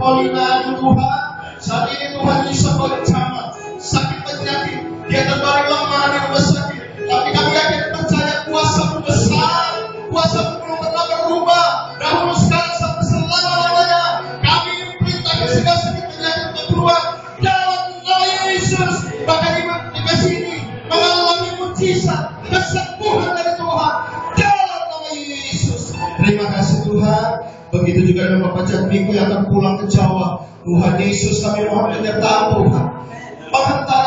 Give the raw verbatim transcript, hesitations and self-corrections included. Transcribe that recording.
Paulina Tuhan. Saat ini Tuhan Yesus berjamaah sakit penyakit, dia terbalik lemah di rumah sakit. Tapi kami yakin percaya kuasa besar, kuasa belum pernah berubah. Dahulu sekarang sampai selama-lamanya. Kami perintahkan segala sakit penyakit keluar dalam nama Yesus. Bahkan di kasih ini mengalami mujizat kesembuhan dari Tuhan dalam nama Yesus. Terima kasih Tuhan. Begitu juga dengan Bapak Jatmiko yang akan pulang ke Jawa. Tuhan Yesus, kami mohon menyertai Tuhan. Pengantar